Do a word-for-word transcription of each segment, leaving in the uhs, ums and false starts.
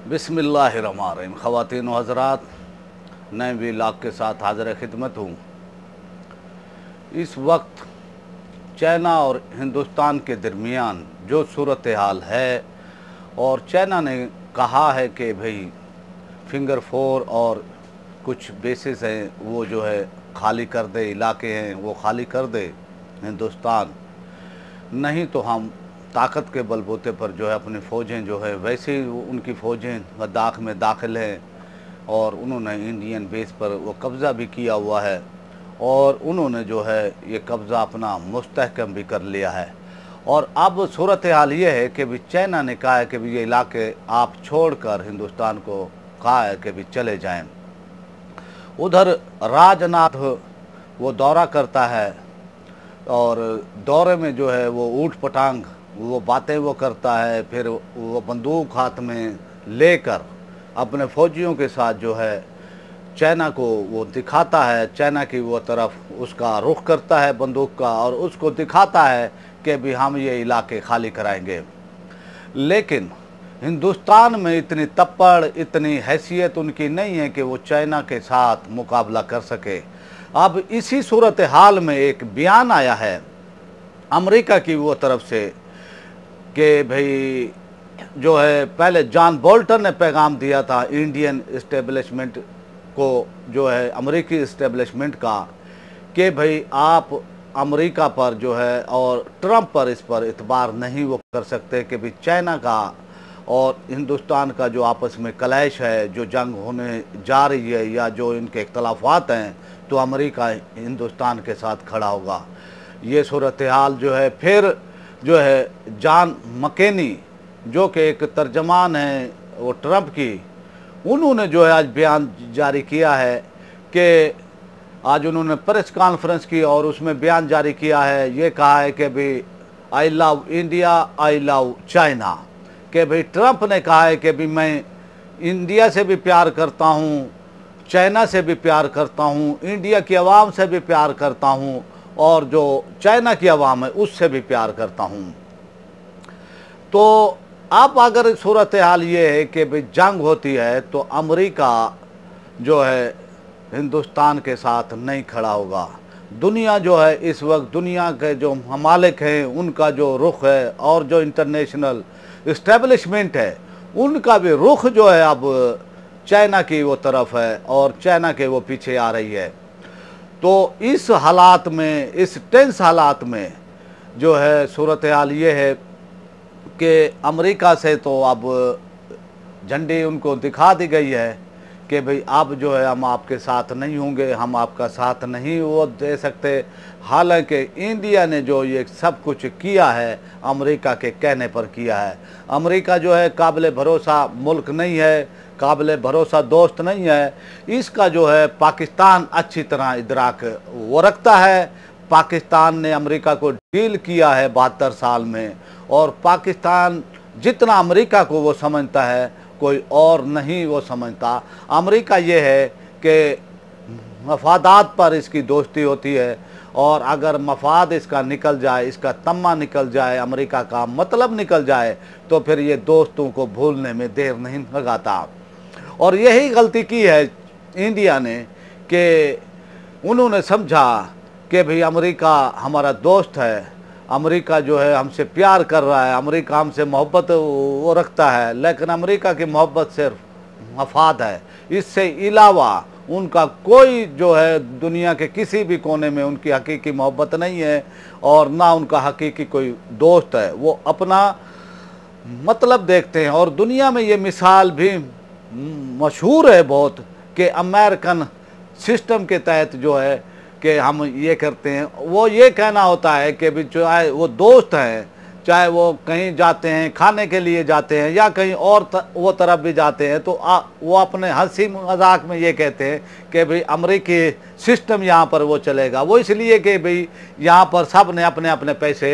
बिस्मिल्लाहिर्रहमानिर्रहीम। ख़वातीन व हज़रात, नए व्लॉग के साथ हाज़िर खिदमत हूँ। इस वक्त चाइना और हिंदुस्तान के दरमियान जो सूरत हाल है, और चाइना ने कहा है कि भाई फिंगर फोर और कुछ बेसिस हैं वो जो है खाली कर दे, इलाके हैं वो खाली कर दे हिंदुस्तान, नहीं तो हम ताकत के बलबूते पर जो है अपनी फ़ौजें जो है वैसे ही उनकी फ़ौजें लद्दाख में दाखिल हैं और उन्होंने इंडियन बेस पर वो कब्ज़ा भी किया हुआ है और उन्होंने जो है ये कब्ज़ा अपना मुस्तहकम भी कर लिया है। और अब सूरत हाल ये है कि भी चाइना ने कहा है कि भी ये इलाके आप छोड़कर हिंदुस्तान को कहा है कि भी चले जाएं। उधर राजनाथ वो दौरा करता है और दौरे में जो है वो ऊट पटांग वो बातें वो करता है, फिर वो बंदूक हाथ में लेकर अपने फ़ौजियों के साथ जो है चाइना को वो दिखाता है, चाइना की वो तरफ उसका रुख करता है बंदूक का और उसको दिखाता है कि भी हम ये इलाके खाली कराएंगे। लेकिन हिंदुस्तान में इतनी तप्पड़, इतनी हैसियत उनकी नहीं है कि वो चाइना के साथ मुकाबला कर सके। अब इसी सूरत हाल में एक बयान आया है अमेरिका की वो तरफ से कि भाई जो है पहले जॉन बोल्टन ने पैगाम दिया था इंडियन इस्टेब्लिशमेंट को, जो है अमेरिकी इस्टेब्लिशमेंट का, कि भाई आप अमेरिका पर जो है और ट्रंप पर इस पर इतबार नहीं वो कर सकते कि भाई चाइना का और हिंदुस्तान का जो आपस में कलैश है, जो जंग होने जा रही है या जो इनके इख्तलाफात हैं, तो अमेरिका हिंदुस्तान के साथ खड़ा होगा। ये सूरत हाल जो है फिर जो है जॉन मकेनी जो कि एक तर्जमान है वो ट्रंप की, उन्होंने जो है आज बयान जारी किया है कि आज उन्होंने प्रेस कॉन्फ्रेंस की और उसमें बयान जारी किया है, ये कहा है कि भाई I love India, I love China, कि भाई ट्रंप ने कहा है कि भाई मैं इंडिया से भी प्यार करता हूँ, चाइना से भी प्यार करता हूँ, इंडिया की आवाम से भी प्यार करता हूँ और जो चाइना की आवाम है उससे भी प्यार करता हूँ। तो अब अगर सूरत हाल ये है कि भाई जंग होती है तो अमेरिका जो है हिंदुस्तान के साथ नहीं खड़ा होगा। दुनिया जो है इस वक्त दुनिया के जो ममालिक हैं उनका जो रुख है और जो इंटरनेशनल इस्टेब्लिशमेंट है उनका भी रुख जो है अब चाइना की वो तरफ है और चाइना के वो पीछे आ रही है। तो इस हालात में, इस टेंस हालात में जो है सूरत हाल ये है कि अमेरिका से तो अब झंडी उनको दिखा दी गई है कि भाई अब जो है हम आपके साथ नहीं होंगे, हम आपका साथ नहीं वो दे सकते। हालांकि इंडिया ने जो ये सब कुछ किया है अमेरिका के कहने पर किया है। अमेरिका जो है काबिल भरोसा मुल्क नहीं है, काबिल भरोसा दोस्त नहीं है। इसका जो है पाकिस्तान अच्छी तरह इदराक वो रखता है। पाकिस्तान ने अमेरिका को डील किया है बहत्तर साल में, और पाकिस्तान जितना अमेरिका को वो समझता है कोई और नहीं वो समझता। अमेरिका ये है कि मफादात पर इसकी दोस्ती होती है और अगर मफाद इसका निकल जाए, इसका तम्मा निकल जाए, अमेरिका का मतलब निकल जाए, तो फिर ये दोस्तों को भूलने में देर नहीं लगाता। और यही गलती की है इंडिया ने कि उन्होंने समझा कि भाई अमेरिका हमारा दोस्त है, अमेरिका जो है हमसे प्यार कर रहा है, अमेरिका हमसे मोहब्बत वो रखता है, लेकिन अमेरिका की मोहब्बत सिर्फ मफाद है। इससे अलावा उनका कोई जो है दुनिया के किसी भी कोने में उनकी हकीकी मोहब्बत नहीं है और ना उनका हकीकी कोई दोस्त है। वो अपना मतलब देखते हैं। और दुनिया में ये मिसाल भी मशहूर है बहुत कि अमेरिकन सिस्टम के तहत जो है कि हम ये करते हैं, वो ये कहना होता है कि भी चाहे वो दोस्त हैं, चाहे वो कहीं जाते हैं खाने के लिए जाते हैं या कहीं और त, वो तरफ भी जाते हैं, तो आ, वो अपने हंसी मजाक में ये कहते हैं कि भाई अमेरिकी सिस्टम यहाँ पर वो चलेगा। वो इसलिए कि भाई यहाँ पर सब ने अपने अपने पैसे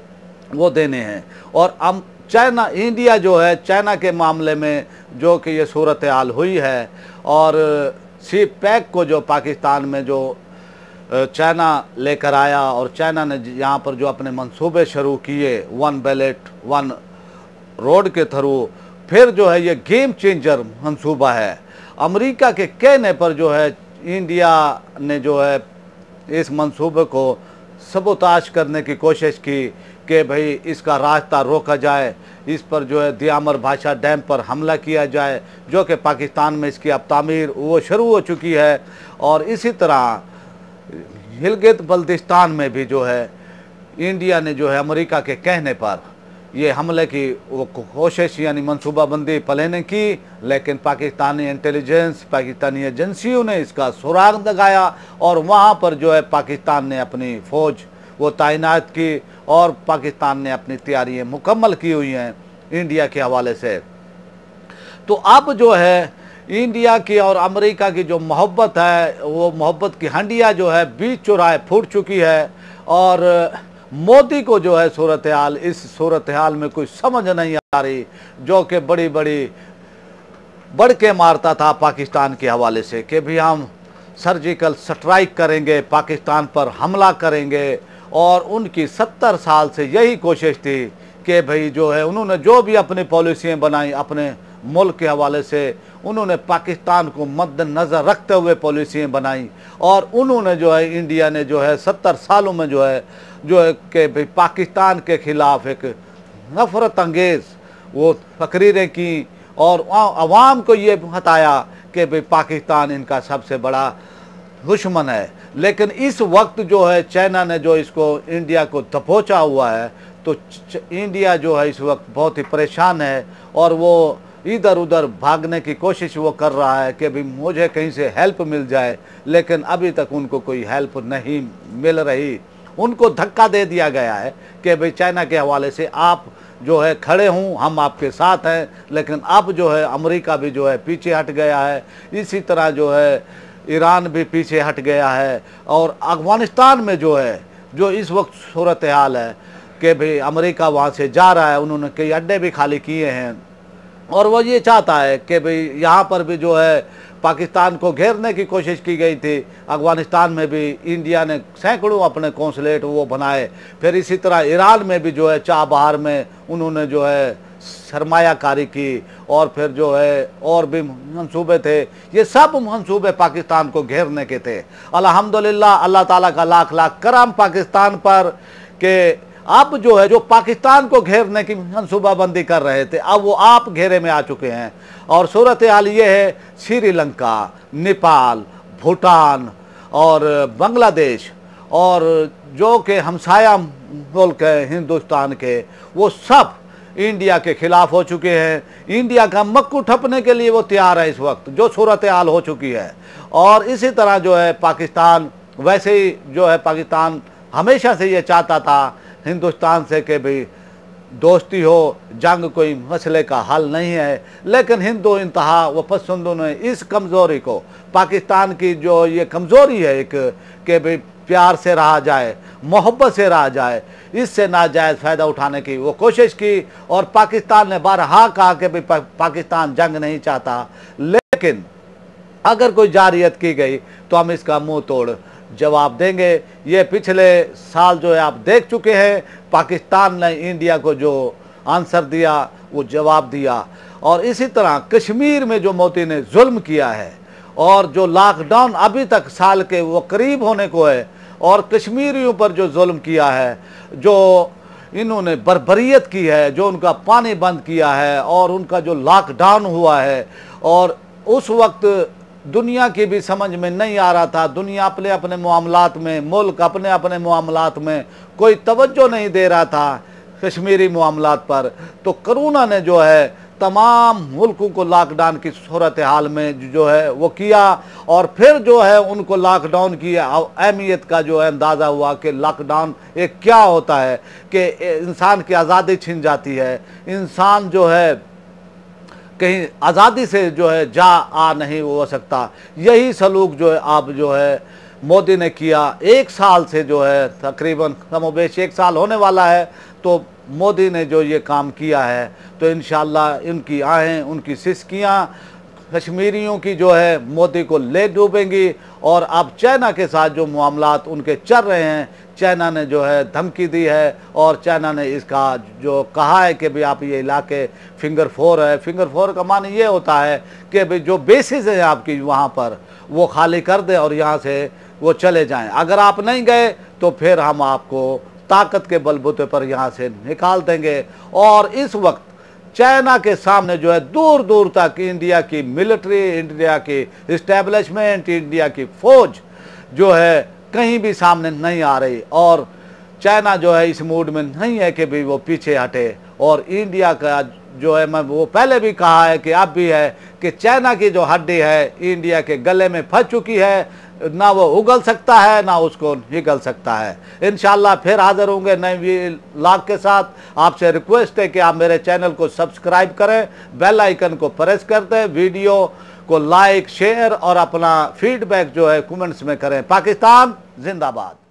वो देने हैं। और हम चाइना, इंडिया जो है चाइना के मामले में जो कि ये सूरत हाल हुई है, और सी पैक को जो पाकिस्तान में जो चाइना लेकर आया और चाइना ने यहाँ पर जो अपने मंसूबे शुरू किए वन बैलेट वन रोड के थ्रू, फिर जो है ये गेम चेंजर मंसूबा है। अमेरिका के कहने पर जो है इंडिया ने जो है इस मंसूबे को सबोताज करने की कोशिश की कि भाई इसका रास्ता रोका जाए, इस पर जो है दियामर भाषा डैम पर हमला किया जाए, जो कि पाकिस्तान में इसकी अब तामीर वो शुरू हो चुकी है। और इसी तरह गिलगित बल्तिस्तान में भी जो है इंडिया ने जो है अमेरिका के कहने पर ये हमले की वो कोशिश यानी मनसूबाबंदी पहले ने की, लेकिन पाकिस्तानी इंटेलिजेंस पाकिस्तानी एजेंसियों ने इसका सुराग लगाया और वहाँ पर जो है पाकिस्तान ने अपनी फ़ौज वो तैनात की और पाकिस्तान ने अपनी तैयारियाँ मुकम्मल की हुई हैं इंडिया के हवाले से। तो अब जो है इंडिया की और अमेरिका की जो मोहब्बत है वो मोहब्बत की हंडिया जो है बीच चौराहे फूट चुकी है और मोदी को जो है सूरत हाल इस सूरत हाल में कोई समझ नहीं आ रही, जो कि बड़ी बड़ी बढ़ के मारता था पाकिस्तान के हवाले से कि भी हम सर्जिकल स्ट्राइक करेंगे, पाकिस्तान पर हमला करेंगे। और उनकी सत्तर साल से यही कोशिश थी कि भाई जो है उन्होंने जो भी अपनी पॉलिसियाँ बनाई अपने मुल्क के हवाले से उन्होंने पाकिस्तान को मद्देनज़र रखते हुए पॉलिसियाँ बनाई और उन्होंने जो है इंडिया ने जो है सत्तर सालों में जो है जो है कि भाई पाकिस्तान के ख़िलाफ़ एक नफ़रत अंगेज़ वो तकरीरें की और आवाम को ये बताया कि भाई पाकिस्तान इनका सबसे बड़ा दुश्मन है। लेकिन इस वक्त जो है चाइना ने जो इसको इंडिया को दबोचा हुआ है, तो इंडिया जो है इस वक्त बहुत ही परेशान है और वो इधर उधर भागने की कोशिश वो कर रहा है कि भाई मुझे कहीं से हेल्प मिल जाए, लेकिन अभी तक उनको कोई हेल्प नहीं मिल रही। उनको धक्का दे दिया गया है कि भाई चाइना के हवाले से आप जो है खड़े हूँ, हम आपके साथ हैं, लेकिन अब जो है अमेरिका भी जो है पीछे हट गया है, इसी तरह जो है ईरान भी पीछे हट गया है। और अफ़गानिस्तान में जो है जो इस वक्त सूरत हाल है कि भाई अमेरिका वहाँ से जा रहा है, उन्होंने कई अड्डे भी खाली किए हैं और वो ये चाहता है कि भाई यहाँ पर भी जो है पाकिस्तान को घेरने की कोशिश की गई थी। अफ़गानिस्तान में भी इंडिया ने सैकड़ों अपने कौंसलेट वो बनाए, फिर इसी तरह ईरान में भी जो है चाबहार में उन्होंने जो है सरमायाकारी की और फिर जो है और भी मंसूबे थे। ये सब मंसूबे पाकिस्तान को घेरने के थे। अल्हम्दुलिल्लाह अल्लाह ताला का लाख लाख करम पाकिस्तान पर कि अब जो है जो पाकिस्तान को घेरने की मंसूबाबंदी कर रहे थे अब वो आप घेरे में आ चुके हैं। और सूरत हाल ये है श्रीलंका, नेपाल, भूटान और बांग्लादेश और जो कि हमसाया मुल्क है हिंदुस्तान के, वो सब इंडिया के खिलाफ हो चुके हैं। इंडिया का मक्कू ठपने के लिए वो तैयार है इस वक्त, जो सूरत हाल हो चुकी है। और इसी तरह जो है पाकिस्तान वैसे ही जो है पाकिस्तान हमेशा से ये चाहता था हिंदुस्तान से कि भाई दोस्ती हो, जंग कोई मसले का हल नहीं है, लेकिन हिंदू इंतहा व पसंदों ने इस कमज़ोरी को, पाकिस्तान की जो ये कमज़ोरी है एक कि भाई प्यार से रहा जाए, मोहब्बत से रहा जाए, इससे नाजायज़ फ़ायदा उठाने की वो कोशिश की। और पाकिस्तान ने बारहा कहा कि भाई पा, पाकिस्तान जंग नहीं चाहता, लेकिन अगर कोई जारियत की गई तो हम इसका मुंह तोड़ जवाब देंगे। ये पिछले साल जो है आप देख चुके हैं, पाकिस्तान ने इंडिया को जो आंसर दिया वो जवाब दिया। और इसी तरह कश्मीर में जो मोदी ने जुल्म किया है और जो लॉकडाउन अभी तक साल के वो करीब होने को है और कश्मीरियों पर जो जुल्म किया है, जो इन्होंने बर्बरियत की है, जो उनका पानी बंद किया है और उनका जो लॉकडाउन हुआ है, और उस वक्त दुनिया की भी समझ में नहीं आ रहा था, दुनिया अपने अपने मामलात में, मुल्क अपने अपने मामलात में कोई तवज्जो नहीं दे रहा था कश्मीरी मामलात पर। तो कोरोना ने जो है तमाम मुल्कों को लॉकडाउन की सूरत हाल में जो है वो किया और फिर जो है उनको लॉकडाउन की अहमियत का जो है अंदाज़ा हुआ कि लॉकडाउन एक क्या होता है कि इंसान की आज़ादी छिन जाती है, इंसान जो है कहीं आज़ादी से जो है जा आ नहीं हो सकता। यही सलूक जो है आप जो है मोदी ने किया। एक साल से जो है तकरीबन कमोबेश एक साल होने वाला है, तो मोदी ने जो ये काम किया है तो इंशाअल्लाह इनकी आहें, उनकी सिसकियाँ कश्मीरियों की जो है मोदी को ले डूबेंगी। और अब चाइना के साथ जो मामलात उनके चल रहे हैं, चाइना ने जो है धमकी दी है और चाइना ने इसका जो कहा है कि भाई आप ये इलाके फिंगर फोर है। फिंगर फोर का मान ये होता है कि भाई जो बेसिस है आपकी वहाँ पर वो खाली कर दें और यहाँ से वो चले जाएं। अगर आप नहीं गए तो फिर हम आपको ताकत के बलबूते पर यहाँ से निकाल देंगे। और इस वक्त चाइना के सामने जो है दूर दूर तक इंडिया की मिलिट्री, इंडिया की इस्टेब्लिशमेंट, इंडिया की फौज जो है कहीं भी सामने नहीं आ रही। और चाइना जो है इस मूड में नहीं है कि भी वो पीछे हटे। और इंडिया का जो है, मैं वो पहले भी कहा है कि अब भी है कि चाइना की जो हड्डी है इंडिया के गले में फंस चुकी है, ना वो उगल सकता है ना उसको निगल सकता है। इंशाल्लाह फिर हाजिर होंगे नए व्लॉग के साथ। आपसे रिक्वेस्ट है कि आप मेरे चैनल को सब्सक्राइब करें, बेल आइकन को प्रेस कर दें, वीडियो को लाइक शेयर और अपना फीडबैक जो है कमेंट्स में करें। पाकिस्तान जिंदाबाद।